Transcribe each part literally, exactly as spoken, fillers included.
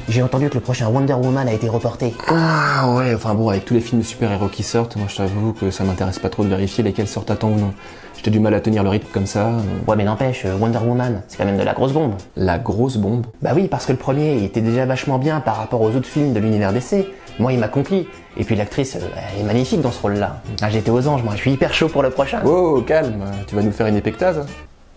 J'ai entendu que le prochain Wonder Woman a été reporté. Ah ouais, enfin bon, avec tous les films de super-héros qui sortent, moi je t'avoue que ça m'intéresse pas trop de vérifier lesquels sortent à temps ou non. J'ai du mal à tenir le rythme comme ça. Ouais mais n'empêche, Wonder Woman, c'est quand même de la grosse bombe. La grosse bombe? Bah oui, parce que le premier, il était déjà vachement bien par rapport aux autres films de l'univers D C. Moi, il m'a compris. Et puis l'actrice, elle est magnifique dans ce rôle-là. Ah, j'étais aux anges, moi, je suis hyper chaud pour le prochain. Oh, calme, tu vas nous faire une épectase?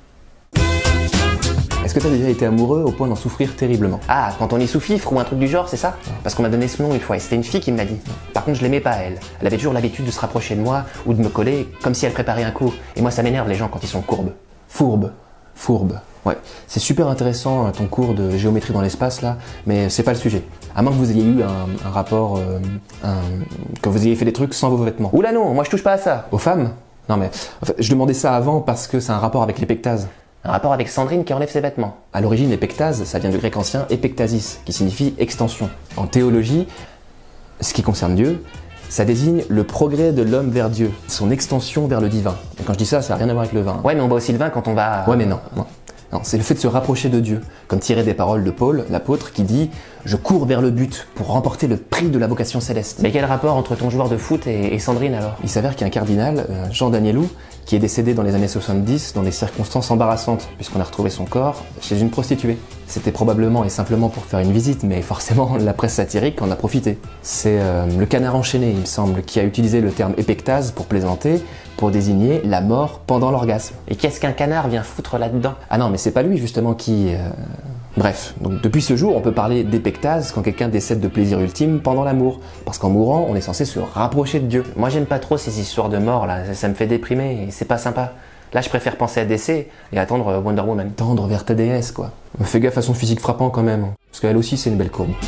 Est-ce que t'as déjà été amoureux au point d'en souffrir terriblement? Ah, quand on est sous-fifre ou un truc du genre, c'est ça? Parce qu'on m'a donné ce nom une fois et c'était une fille qui me l'a dit. Par contre, je l'aimais pas, elle. Elle avait toujours l'habitude de se rapprocher de moi ou de me coller comme si elle préparait un coup. Et moi, ça m'énerve les gens quand ils sont courbes. Fourbe. Fourbe. Ouais, c'est super intéressant ton cours de géométrie dans l'espace là, mais c'est pas le sujet. À moins que vous ayez eu un, un rapport, euh, un, que vous ayez fait des trucs sans vos vêtements. Oula non, moi je touche pas à ça. Aux femmes? Non mais, en fait, je demandais ça avant parce que c'est un rapport avec l'épectase. Un rapport avec Sandrine qui enlève ses vêtements. À l'origine, épectase, ça vient du grec ancien epektasis, qui signifie extension. En théologie, ce qui concerne Dieu, ça désigne le progrès de l'homme vers Dieu, son extension vers le divin. Et quand je dis ça, ça n'a rien à voir avec le vin. Ouais, mais on boit aussi le vin quand on va... Ouais, mais non, non. Non, c'est le fait de se rapprocher de Dieu, comme tiré des paroles de Paul, l'apôtre, qui dit « Je cours vers le but pour remporter le prix de la vocation céleste ». Mais quel rapport entre ton joueur de foot et, et Sandrine alors? Il s'avère qu'il y a un cardinal, euh, Jean Danielou, qui est décédé dans les années soixante-dix dans des circonstances embarrassantes, puisqu'on a retrouvé son corps chez une prostituée. C'était probablement et simplement pour faire une visite, mais forcément la presse satirique en a profité. C'est euh, le Canard enchaîné, il me semble, qui a utilisé le terme épectase pour plaisanter, pour désigner la mort pendant l'orgasme. Et qu'est-ce qu'un canard vient foutre là-dedans? Ah non, mais c'est pas lui justement qui... Euh... Bref, donc depuis ce jour, on peut parler d'épectase quand quelqu'un décède de plaisir ultime pendant l'amour. Parce qu'en mourant, on est censé se rapprocher de Dieu. Moi j'aime pas trop ces histoires de mort là, ça, ça me fait déprimer et c'est pas sympa. Là je préfère penser à D C et attendre Wonder Woman. Tendre vers ta déesse quoi. Fais gaffe à son physique frappant quand même, parce qu'elle aussi c'est une belle courbe.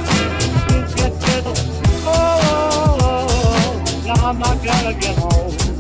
I'm not gonna get home.